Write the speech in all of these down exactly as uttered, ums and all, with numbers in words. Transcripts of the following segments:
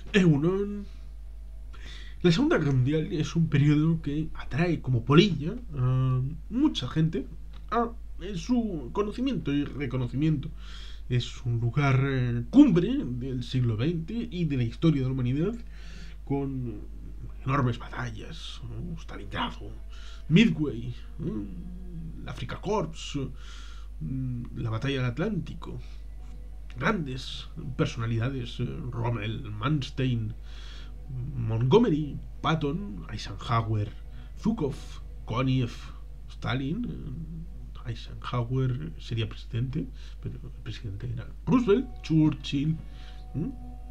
Egunon. La Segunda Guerra Mundial es un periodo que atrae como polilla a mucha gente a su conocimiento y reconocimiento. Es un lugar eh, cumbre del siglo veinte y de la historia de la humanidad, con enormes batallas: Stalingrado, Midway, el Afrika Korps, la batalla del Atlántico. Grandes personalidades: Rommel, Manstein, Montgomery, Patton, Eisenhower, Zhukov, Konev, Stalin. Eisenhower sería presidente, pero el presidente era Roosevelt, Churchill. ¿Mm?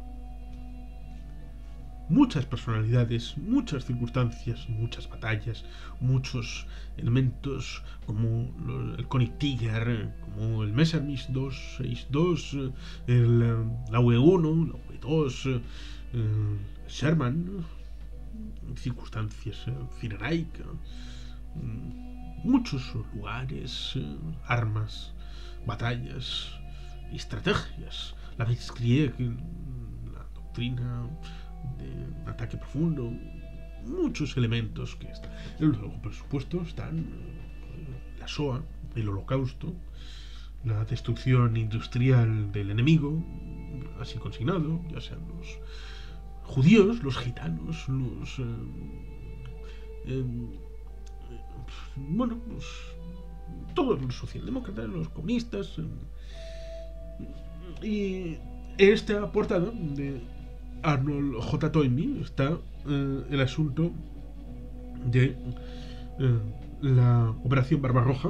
Muchas personalidades, muchas circunstancias, muchas batallas, muchos elementos como el Königsegger, como el Messerschmitt doscientos sesenta y dos, el, la U uno, la U dos, el Sherman, circunstancias, Cirenaic, muchos lugares, armas, batallas, estrategias, la Blitzkrieg, la doctrina de ataque profundo, muchos elementos que están. Luego, por supuesto, están la SOA, el Holocausto, la destrucción industrial del enemigo, así consignado, ya sean los judíos, los gitanos, los eh, eh, bueno, los, todos los socialdemócratas, los comunistas. Eh, y en esta portada de Arnold J. Toynbee está eh, el asunto de eh, la Operación Barbarroja,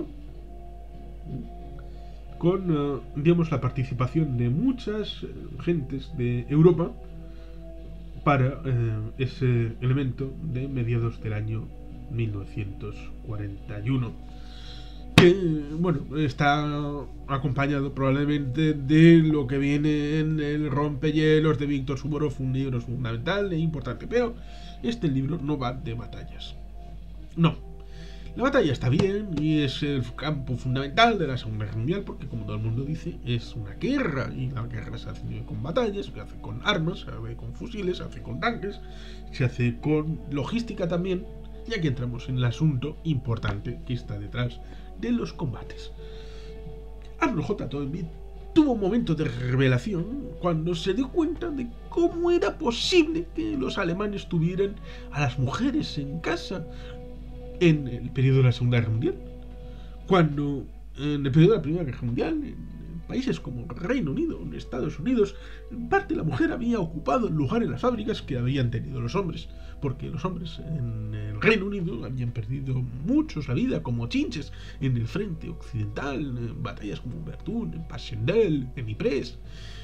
con, eh, digamos, la participación de muchas eh, gentes de Europa para eh, ese elemento de mediados del año mil novecientos cuarenta y uno, que, bueno, está acompañado probablemente de lo que viene en el Rompehielos de Víctor Suvorov, un libro fundamental e importante, pero este libro no va de batallas. No. La batalla está bien y es el campo fundamental de la Segunda Guerra Mundial, porque, como todo el mundo dice, es una guerra, y la guerra se hace con batallas, se hace con armas, se hace con fusiles, se hace con tanques, se hace con logística también. Y aquí entramos en el asunto importante que está detrás de los combates. Arnold J. Toynbee tuvo un momento de revelación cuando se dio cuenta de cómo era posible que los alemanes tuvieran a las mujeres en casa en el periodo de la Segunda Guerra Mundial, cuando en el periodo de la Primera Guerra Mundial, en países como Reino Unido, en Estados Unidos, en parte la mujer había ocupado el lugar en las fábricas que habían tenido los hombres, porque los hombres en el Reino Unido habían perdido muchos la vida como chinches en el frente occidental, en batallas como Verdun, en Passchendaele, en Ypres,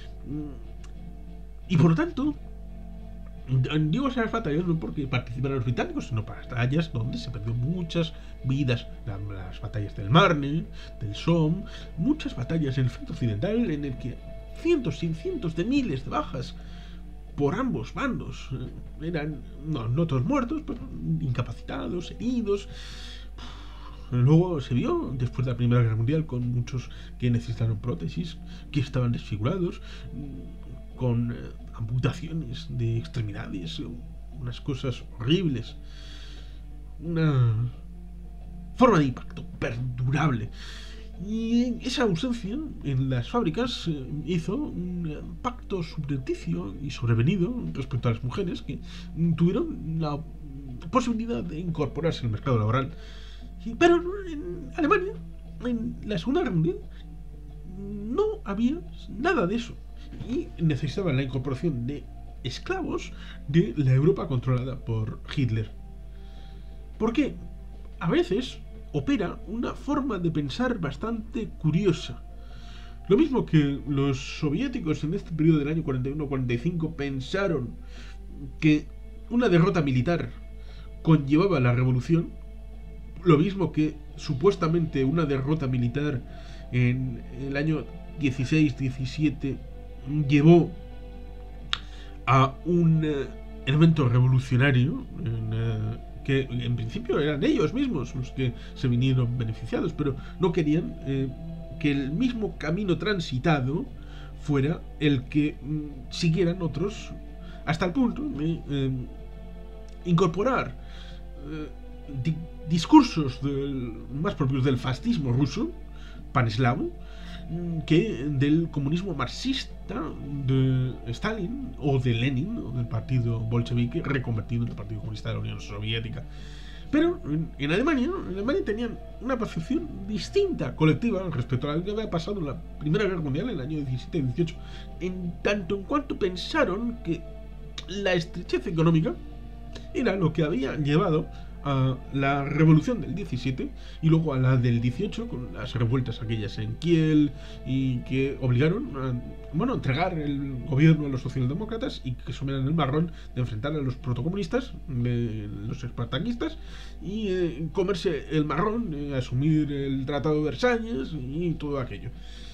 y por lo tanto, digo esas batallas no porque participaran los británicos, sino para batallas donde se perdió muchas vidas, las batallas del Marne, del Somme, muchas batallas en el frente occidental en el que cientos y cientos de miles de bajas por ambos bandos. Eran, no, no todos muertos, pero incapacitados, heridos. Luego se vio, después de la Primera Guerra Mundial, con muchos que necesitaron prótesis, que estaban desfigurados, con amputaciones de extremidades, unas cosas horribles, una forma de impacto perdurable. Y esa ausencia en las fábricas hizo un pacto subrepticio y sobrevenido respecto a las mujeres que tuvieron la posibilidad de incorporarse al mercado laboral. Pero en Alemania, en la Segunda Guerra Mundial, no había nada de eso, y necesitaban la incorporación de esclavos de la Europa controlada por Hitler. Porque a veces opera una forma de pensar bastante curiosa. Lo mismo que los soviéticos en este periodo del año cuarenta y uno cuarenta y cinco pensaron que una derrota militar conllevaba la revolución, lo mismo que supuestamente una derrota militar en el año dieciséis diecisiete llevó a un eh, elemento revolucionario en, eh, que en principio eran ellos mismos los que se vinieron beneficiados, pero no querían eh, que el mismo camino transitado fuera el que mm, siguieran otros hasta el punto de eh, incorporar eh, di discursos del, más propios del fascismo ruso, paneslavo, que del comunismo marxista de Stalin o de Lenin o del partido bolchevique reconvertido en el Partido Comunista de la Unión Soviética. Pero en, en Alemania, en Alemania tenían una percepción distinta, colectiva, respecto a lo que había pasado en la Primera Guerra Mundial en el año diecisiete dieciocho, en tanto en cuanto pensaron que la estrechez económica era lo que había llevado a la revolución del diecisiete y luego a la del dieciocho, con las revueltas aquellas en Kiel, y que obligaron a, bueno, entregar el gobierno a los socialdemócratas y que asumieran el marrón de enfrentar a los protocomunistas, de los espartaquistas, y eh, comerse el marrón, eh, asumir el Tratado de Versalles y todo aquello.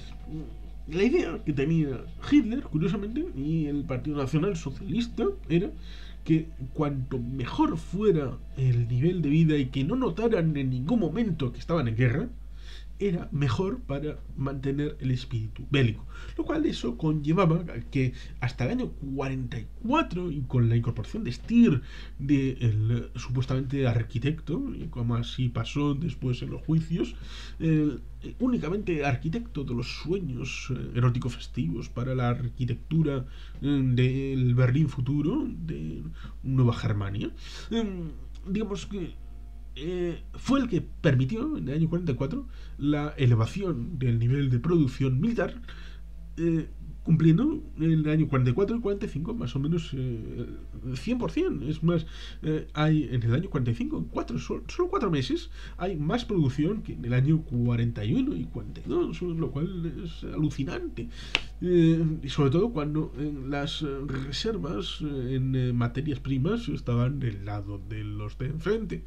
La idea que tenía Hitler, curiosamente, y el Partido Nacional Socialista era que cuanto mejor fuera el nivel de vida y que no notaran en ningún momento que estaban en guerra, era mejor para mantener el espíritu bélico. Lo cual eso conllevaba que hasta el año cuarenta y cuatro, y con la incorporación de Stier, de el supuestamente arquitecto, y como así pasó después en los juicios, el, el únicamente arquitecto de los sueños eh, erótico festivos para la arquitectura eh, del Berlín futuro, de Nueva Germania, eh, digamos que Eh, fue el que permitió en el año cuarenta y cuatro la elevación del nivel de producción militar, eh, cumpliendo en el año cuarenta y cuatro y cuarenta y cinco más o menos eh, cien por ciento. Es más, eh, hay en el año cuarenta y cinco, en cuatro, solo, solo cuatro meses, hay más producción que en el año cuarenta y uno y cuarenta y dos, lo cual es alucinante. Eh, y sobre todo cuando eh, las reservas eh, en eh, materias primas estaban del lado de los de enfrente.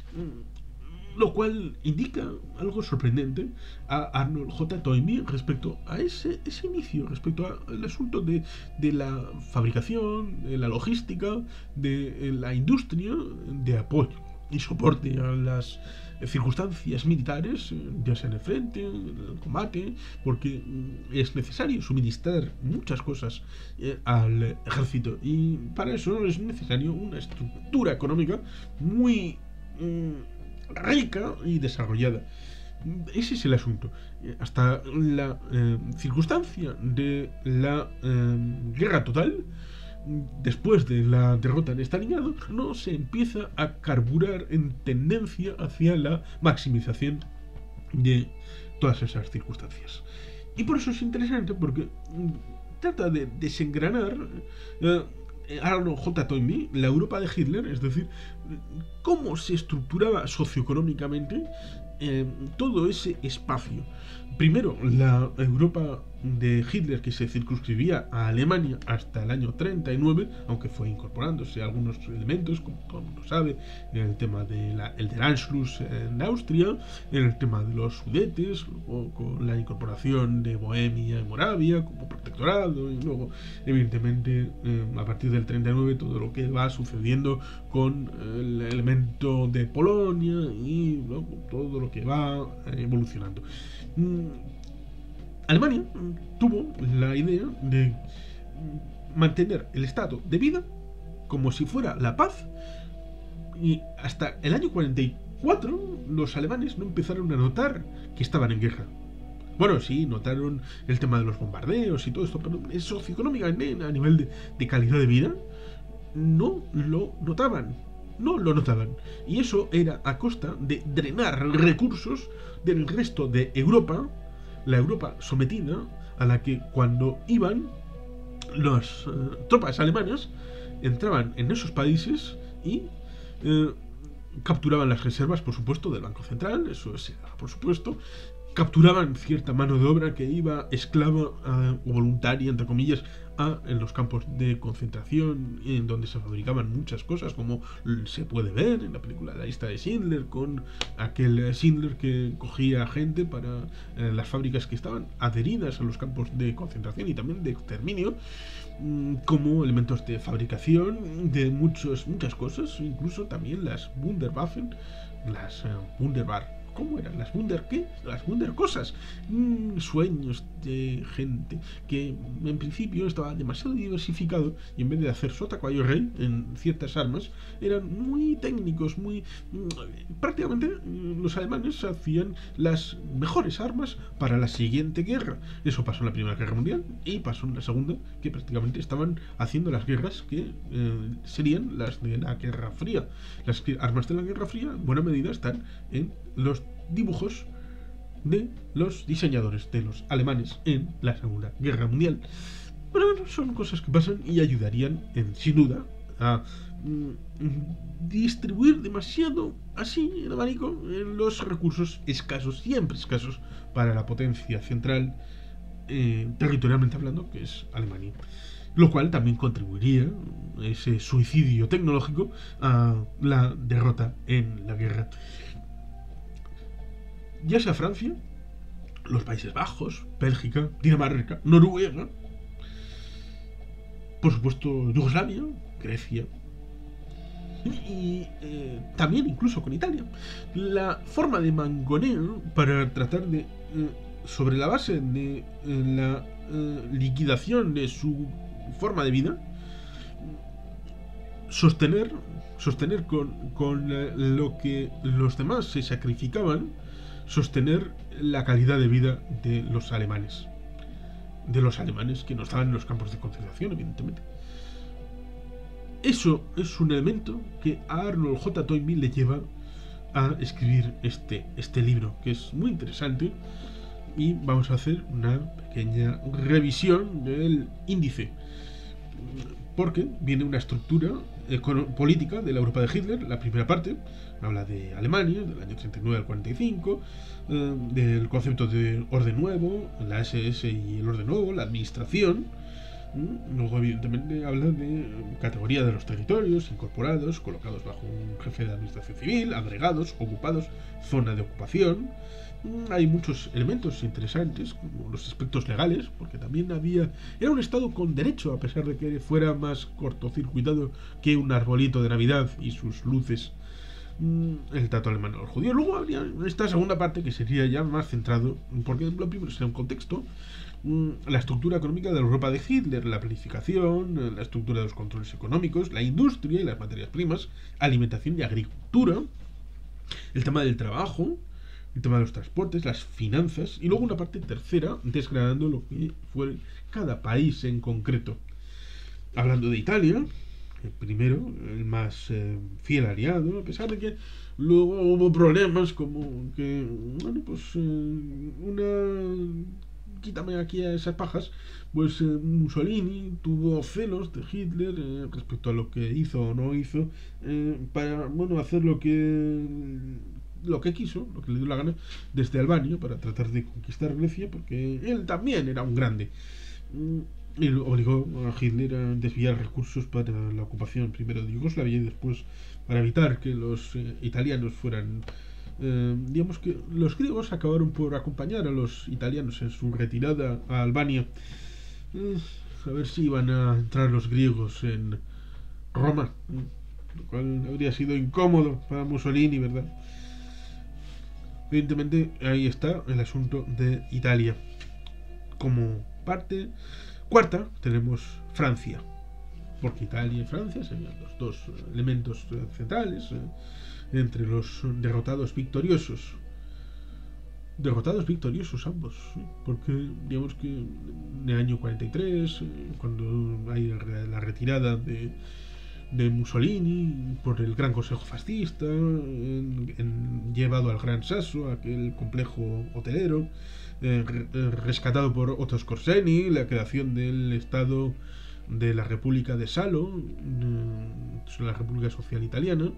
Lo cual indica algo sorprendente a Arnold J. Toynbee respecto a ese, ese inicio, respecto al asunto de, de la fabricación, de la logística, de la industria de apoyo y soporte a las circunstancias militares, ya sea en el frente, en el combate, porque es necesario suministrar muchas cosas eh, al ejército, y para eso es necesario una estructura económica muy rica y desarrollada. Ese es el asunto. Hasta la eh, circunstancia de la eh, guerra total, después de la derrota de Stalingrado, no se empieza a carburar en tendencia hacia la maximización de todas esas circunstancias. Y por eso es interesante, porque trata de desengranar eh, Arnold J. Toynbee la Europa de Hitler, es decir, cómo se estructuraba socioeconómicamente eh, todo ese espacio. Primero, la Europa de Hitler, que se circunscribía a Alemania hasta el año treinta y nueve, aunque fue incorporándose algunos elementos, como todo el mundo sabe, en el tema del de Anschluss en Austria, en el tema de los Sudetes, luego con la incorporación de Bohemia y Moravia como protectorado, y luego, evidentemente, eh, a partir del treinta y nueve, todo lo que va sucediendo con el elemento de Polonia y luego todo lo que va evolucionando. Alemania tuvo la idea de mantener el estado de vida como si fuera la paz, y hasta el año cuarenta y cuatro los alemanes no empezaron a notar que estaban en guerra. Bueno, sí, notaron el tema de los bombardeos y todo esto, pero socioeconómicamente, a nivel de, de calidad de vida, no lo notaban. No lo notaban. Y eso era a costa de drenar recursos del resto de Europa, la Europa sometida, a la que cuando iban las uh, tropas alemanas, entraban en esos países y eh, capturaban las reservas, por supuesto, del Banco Central, eso es, por supuesto, capturaban cierta mano de obra que iba esclava uh, o voluntaria, entre comillas, a, en los campos de concentración, en donde se fabricaban muchas cosas, como se puede ver en la película La lista de Schindler, con aquel Schindler que cogía gente para uh, las fábricas que estaban adheridas a los campos de concentración y también de exterminio, um, como elementos de fabricación de muchos, muchas cosas, incluso también las Wunderwaffen, las uh, Wunderbar, ¿cómo eran? Las Wunder, ¿qué? Las Wunder cosas. Mm, sueños de gente que en principio estaba demasiado diversificado y en vez de hacer sota caballo rey en ciertas armas, eran muy técnicos, muy... Mm, prácticamente mm, los alemanes hacían las mejores armas para la siguiente guerra. Eso pasó en la Primera Guerra Mundial y pasó en la Segunda, que prácticamente estaban haciendo las guerras que eh, serían las de la Guerra Fría. Las armas de la Guerra Fría, en buena medida, están en los dibujos de los diseñadores de los alemanes en la Segunda Guerra Mundial. Pero bueno, son cosas que pasan y ayudarían, en, sin duda, a mm, distribuir demasiado así el abanico en los recursos escasos, siempre escasos, para la potencia central, eh, territorialmente hablando, que es Alemania. Lo cual también contribuiría, ese suicidio tecnológico, a la derrota en la guerra. Ya sea Francia, los Países Bajos, Bélgica, Dinamarca, Noruega, por supuesto Yugoslavia, Grecia y eh, también incluso con Italia. La forma de mangoneo para tratar de, eh, sobre la base de eh, la eh, liquidación de su forma de vida, sostener, sostener con, con eh, lo que los demás se sacrificaban, sostener la calidad de vida de los alemanes. De los alemanes que no estaban en los campos de concentración, evidentemente. Eso es un elemento que a Arnold J. Toynbee le lleva a escribir este, este libro, que es muy interesante. Y vamos a hacer una pequeña revisión del índice, porque viene una estructura política de la Europa de Hitler. La primera parte habla de Alemania, del año treinta y nueve al cuarenta y cinco, eh, del concepto de orden nuevo, la ese ese y el orden nuevo, la administración. Luego, evidentemente, habla de categoría de los territorios, incorporados, colocados bajo un jefe de administración civil, agregados, ocupados, zona de ocupación. Hay muchos elementos interesantes, como los aspectos legales, porque también había... Era un estado con derecho, a pesar de que fuera más cortocircuitado que un arbolito de Navidad y sus luces. El trato alemán a los judíos. Luego habría esta segunda parte que sería ya más centrado, porque lo primero sería un contexto, la estructura económica de la Europa de Hitler, la planificación, la estructura de los controles económicos, la industria y las materias primas, alimentación y agricultura, el tema del trabajo, el tema de los transportes, las finanzas, y luego una parte tercera desgranando lo que fue cada país en concreto. Hablando de Italia, el primero, el más eh, fiel aliado, a pesar de que luego hubo problemas como que, bueno, pues eh, una... quítame aquí a esas pajas, pues eh, Mussolini tuvo celos de Hitler eh, respecto a lo que hizo o no hizo, eh, para, bueno, hacer lo que lo que quiso, lo que le dio la gana desde Albania para tratar de conquistar Grecia, porque él también era un grande. Y obligó a Hitler a desviar recursos para la ocupación primero de Yugoslavia y después para evitar que los eh, italianos fueran... Eh, digamos que los griegos acabaron por acompañar a los italianos en su retirada a Albania. Eh, a ver si iban a entrar los griegos en Roma, lo cual habría sido incómodo para Mussolini, ¿verdad? Evidentemente ahí está el asunto de Italia. Como parte cuarta tenemos Francia, porque Italia y Francia serían los dos elementos centrales eh, entre los derrotados victoriosos. Derrotados victoriosos ambos, ¿sí? Porque digamos que en el año cuarenta y tres, eh, cuando hay la retirada de, de Mussolini por el Gran Consejo Fascista, en, en, llevado al Gran Sasso, aquel complejo hotelero, eh, rescatado por Otto Skorzeny, la creación del Estado de la República de Salo, eh, la República Social Italiana.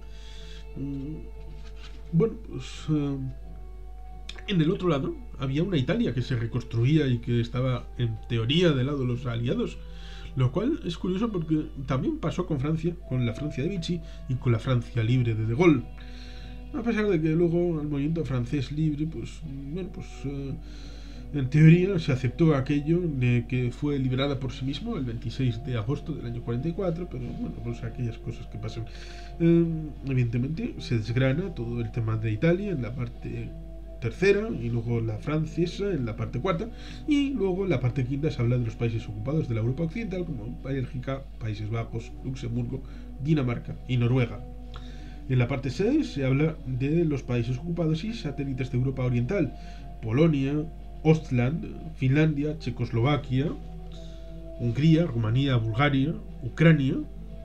Bueno, pues eh, en el otro lado había una Italia que se reconstruía y que estaba en teoría del lado de los aliados, lo cual es curioso porque también pasó con Francia, con la Francia de Vichy y con la Francia libre de De Gaulle, a pesar de que luego el movimiento francés libre, pues bueno, pues eh, en teoría se aceptó aquello de que fue liberada por sí mismo el veintiséis de agosto del año cuarenta y cuatro, pero bueno, pues aquellas cosas que pasan. Eh, evidentemente se desgrana todo el tema de Italia en la parte tercera, y luego la francesa en la parte cuarta, y luego en la parte quinta se habla de los países ocupados de la Europa occidental, como Bélgica, Países Bajos, Luxemburgo, Dinamarca y Noruega. En la parte seis se habla de los países ocupados y satélites de Europa Oriental: Polonia, Ostland, Finlandia, Checoslovaquia, Hungría, Rumanía, Bulgaria, Ucrania,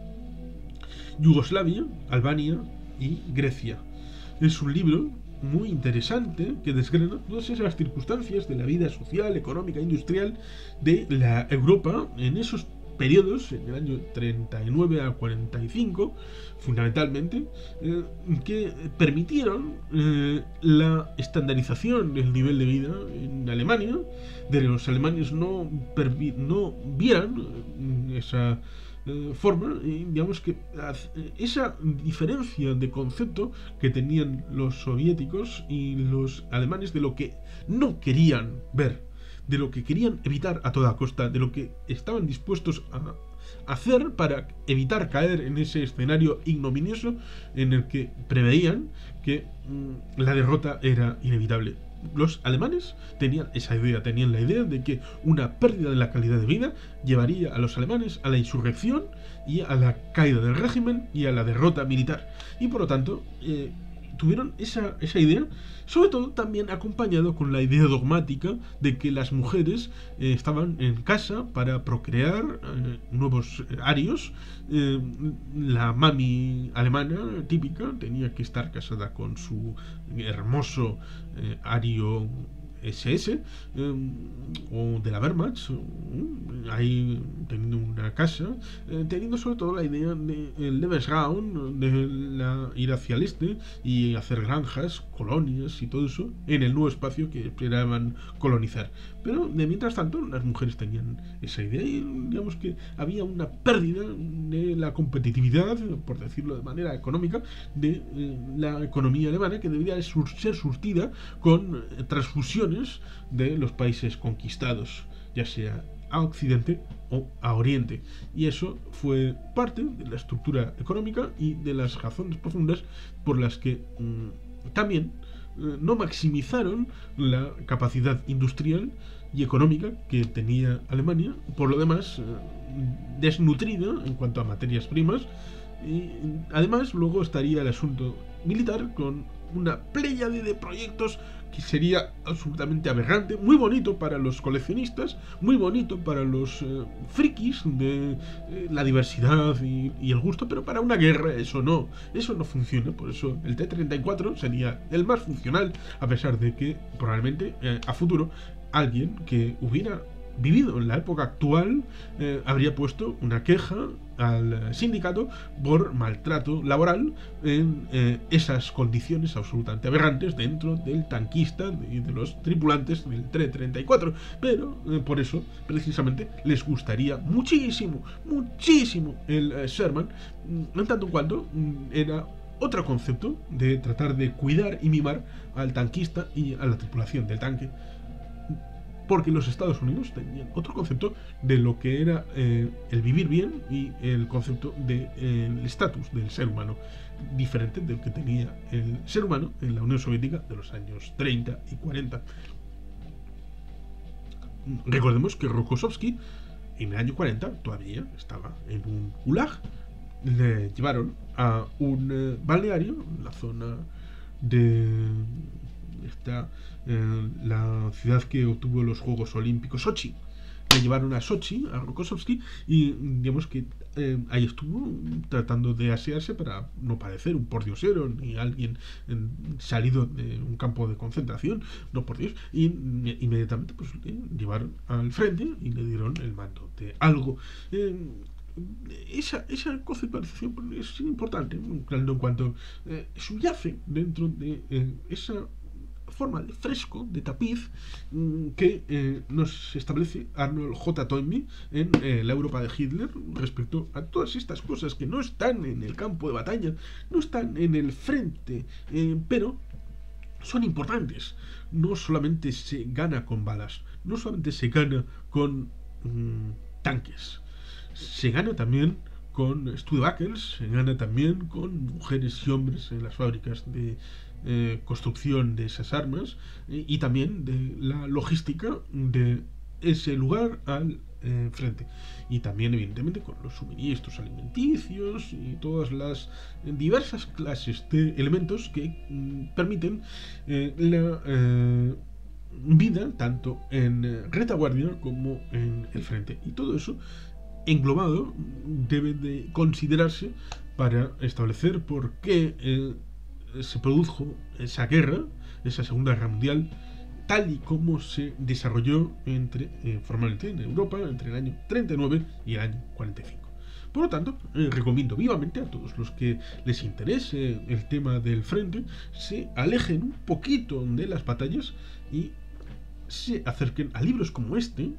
Yugoslavia, Albania y Grecia. Es un libro muy interesante que desgrana todas esas circunstancias de la vida social, económica, industrial de la Europa en esos periodos, en el año treinta y nueve a cuarenta y cinco, fundamentalmente, eh, que permitieron eh, la estandarización del nivel de vida en Alemania, de los alemanes no, no vieran eh, esa eh, forma, y digamos que esa diferencia de concepto que tenían los soviéticos y los alemanes de lo que no querían ver, de lo que querían evitar a toda costa, de lo que estaban dispuestos a hacer para evitar caer en ese escenario ignominioso en el que preveían que mmm, la derrota era inevitable. Los alemanes tenían esa idea, tenían la idea de que una pérdida de la calidad de vida llevaría a los alemanes a la insurrección y a la caída del régimen y a la derrota militar. Y por lo tanto, eh, tuvieron esa, esa idea, sobre todo también acompañado con la idea dogmática de que las mujeres eh, estaban en casa para procrear eh, nuevos eh, arios. Eh, la mami alemana típica tenía que estar casada con su hermoso eh, ario ese ese eh, o de la Wehrmacht, eh, ahí teniendo una casa, eh, teniendo sobre todo la idea de el Lebensraum, de la, ir hacia el este y hacer granjas, colonias y todo eso en el nuevo espacio que esperaban colonizar. Pero de mientras tanto las mujeres tenían esa idea y digamos que había una pérdida de la competitividad, por decirlo de manera económica, de eh, la economía alemana, que debería sur ser surtida con eh, transfusiones de los países conquistados, ya sea a Occidente o a Oriente. Y eso fue parte de la estructura económica y de las razones profundas por las que mmm, también eh, no maximizaron la capacidad industrial y económica que tenía Alemania, por lo demás eh, desnutrida en cuanto a materias primas. Y además luego estaría el asunto militar con una pléyade de proyectos que sería absolutamente aberrante, muy bonito para los coleccionistas, muy bonito para los eh, frikis de eh, la diversidad y, y el gusto, pero para una guerra eso no, eso no funciona. Por eso el T treinta y cuatro sería el más funcional, a pesar de que probablemente eh, a futuro alguien que hubiera vivido en la época actual eh, habría puesto una queja al sindicato por maltrato laboral en eh, esas condiciones absolutamente aberrantes dentro del tanquista y de los tripulantes del T treinta y cuatro. Pero eh, por eso precisamente les gustaría muchísimo, muchísimo el eh, Sherman, en tanto en cuanto mm, era otro concepto de tratar de cuidar y mimar al tanquista y a la tripulación del tanque, porque los Estados Unidos tenían otro concepto de lo que era eh, el vivir bien y el concepto del de, estatus del ser humano, diferente del que tenía el ser humano en la Unión Soviética de los años treinta y cuarenta. Recordemos que Rokossovski en el año cuarenta todavía estaba en un gulag. Le llevaron a un eh, balneario en la zona de esta eh, la ciudad que obtuvo los Juegos Olímpicos, Sochi. Le llevaron a Sochi, a Rokossovski, y digamos que eh, ahí estuvo tratando de asearse para no parecer un pordiosero ni alguien eh, salido de un campo de concentración, no por Dios, y inmediatamente pues le llevaron al frente y le dieron el mando de algo. Eh, Esa, esa conceptualización es importante en cuanto eh, subyace dentro de eh, esa forma de fresco, de tapiz mmm, que eh, nos establece Arnold J. Toynbee en eh, la Europa de Hitler respecto a todas estas cosas que no están en el campo de batalla, no están en el frente, eh, pero son importantes. No solamente se gana con balas, no solamente se gana con mmm, tanques, se gana también con Studebakers, se gana también con mujeres y hombres en las fábricas de eh, construcción de esas armas eh, y también de la logística de ese lugar al eh, frente. Y también, evidentemente, con los suministros alimenticios y todas las diversas clases de elementos que mm, permiten eh, la eh, vida tanto en eh, retaguardia como en el frente. Y todo eso englobado debe de considerarse para establecer por qué eh, se produjo esa guerra, esa Segunda Guerra Mundial, tal y como se desarrolló entre, eh, formalmente en Europa entre el año treinta y nueve y el año cuarenta y cinco. Por lo tanto, eh, recomiendo vivamente a todos los que les interese el tema del frente, se alejen un poquito de las batallas y se acerquen a libros como este,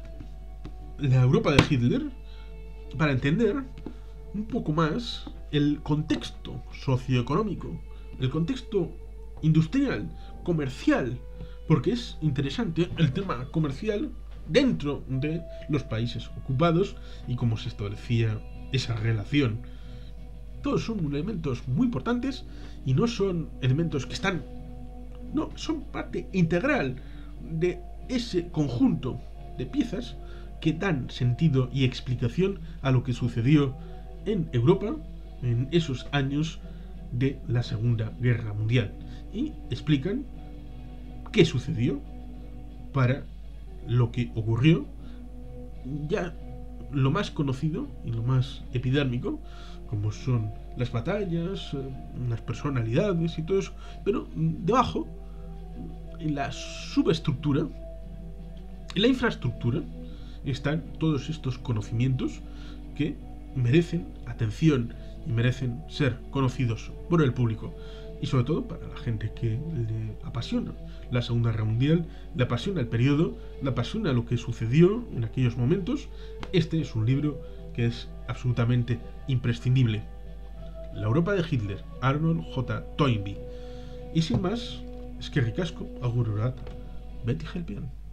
La Europa de Hitler, para entender un poco más el contexto socioeconómico, el contexto industrial, comercial, porque es interesante el tema comercial dentro de los países ocupados y cómo se establecía esa relación. Todos son elementos muy importantes y no son elementos que están... No, son parte integral de ese conjunto de piezas que dan sentido y explicación a lo que sucedió en Europa en esos años de la Segunda Guerra Mundial y explican qué sucedió para lo que ocurrió, ya lo más conocido y lo más epidérmico, como son las batallas, las personalidades y todo eso, pero debajo, en la subestructura, en la infraestructura, están todos estos conocimientos que merecen atención y merecen ser conocidos por el público y sobre todo para la gente que le apasiona la Segunda Guerra Mundial, le apasiona el periodo, le apasiona lo que sucedió en aquellos momentos. Este es un libro que es absolutamente imprescindible. La Europa de Hitler, Arnold J. Toynbee. Y sin más, es que ricasco, agur orat, Betty Helpian.